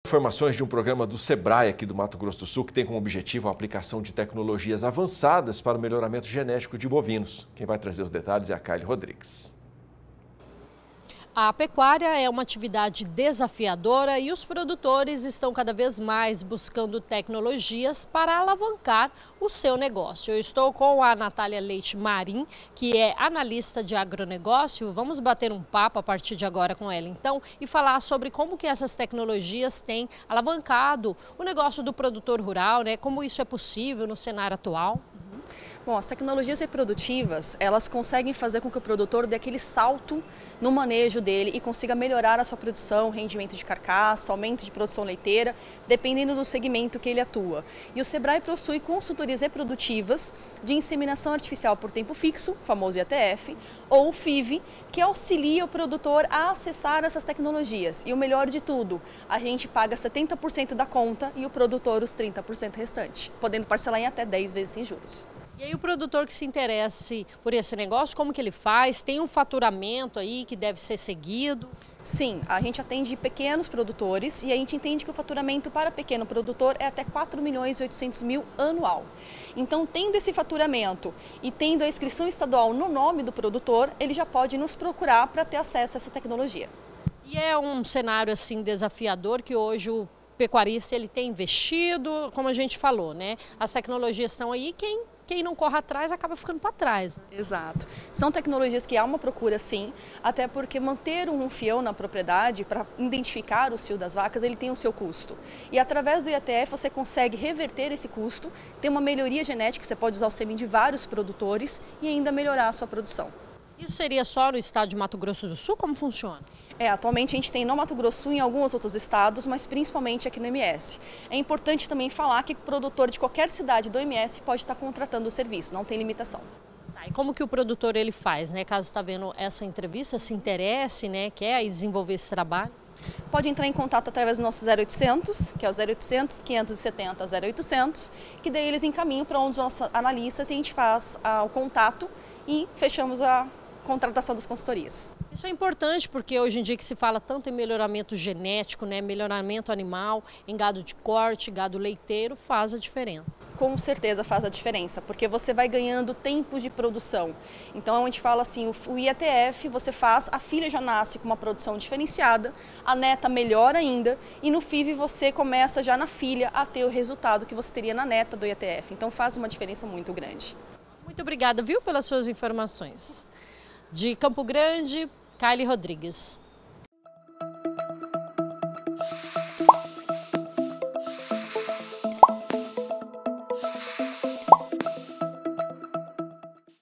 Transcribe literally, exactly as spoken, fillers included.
Informações de um programa do Sebrae aqui do Mato Grosso do Sul que tem como objetivo a aplicação de tecnologias avançadas para o melhoramento genético de bovinos. Quem vai trazer os detalhes é a Kylie Rodrigues. A pecuária é uma atividade desafiadora e os produtores estão cada vez mais buscando tecnologias para alavancar o seu negócio. Eu estou com a Natália Leite Marim, que é analista de agronegócio. Vamos bater um papo a partir de agora com ela, então, e falar sobre como que essas tecnologias têm alavancado o negócio do produtor rural, né? Como isso é possível no cenário atual. Bom, as tecnologias reprodutivas, elas conseguem fazer com que o produtor dê aquele salto no manejo dele e consiga melhorar a sua produção, rendimento de carcaça, aumento de produção leiteira, dependendo do segmento que ele atua. E o Sebrae possui consultorias reprodutivas de inseminação artificial por tempo fixo, famoso I A T F, ou o F I V, que auxilia o produtor a acessar essas tecnologias. E o melhor de tudo, a gente paga setenta por cento da conta e o produtor os trinta por cento restante, podendo parcelar em até dez vezes sem juros. E aí o produtor que se interesse por esse negócio, como que ele faz? Tem um faturamento aí que deve ser seguido? Sim, a gente atende pequenos produtores e a gente entende que o faturamento para pequeno produtor é até quatro milhões e oitocentos mil anual. Então, tendo esse faturamento e tendo a inscrição estadual no nome do produtor, ele já pode nos procurar para ter acesso a essa tecnologia. E é um cenário assim desafiador que hoje o pecuarista ele tem investido, como a gente falou, né? As tecnologias estão aí, quem Quem não corre atrás acaba ficando para trás. Exato. São tecnologias que há uma procura sim, até porque manter um fião na propriedade para identificar o cio das vacas, ele tem o seu custo. E através do I A T F você consegue reverter esse custo, ter uma melhoria genética, você pode usar o sêmen de vários produtores e ainda melhorar a sua produção. Isso seria só no estado de Mato Grosso do Sul? Como funciona? É, atualmente a gente tem no Mato Grosso e em alguns outros estados, mas principalmente aqui no M S. É importante também falar que o produtor de qualquer cidade do M S pode estar contratando o serviço, não tem limitação. Tá, e como que o produtor ele faz, né? Caso está vendo essa entrevista, se interesse, né? Quer aí desenvolver esse trabalho? Pode entrar em contato através do nosso zero oitocentos, que é o zero oitocentos, quinhentos e setenta, zero oitocentos, que daí eles encaminham para um dos nossos analistas e a gente faz ah, o contato e fechamos a contratação das consultorias. Isso é importante porque hoje em dia que se fala tanto em melhoramento genético, né, melhoramento animal, em gado de corte, gado leiteiro, faz a diferença. Com certeza faz a diferença, porque você vai ganhando tempos de produção. Então a gente fala assim, o I A T F você faz, a filha já nasce com uma produção diferenciada, a neta melhor ainda, e no F I V você começa já na filha a ter o resultado que você teria na neta do I A T F. Então faz uma diferença muito grande. Muito obrigada, viu, pelas suas informações. De Campo Grande, Kylie Rodrigues.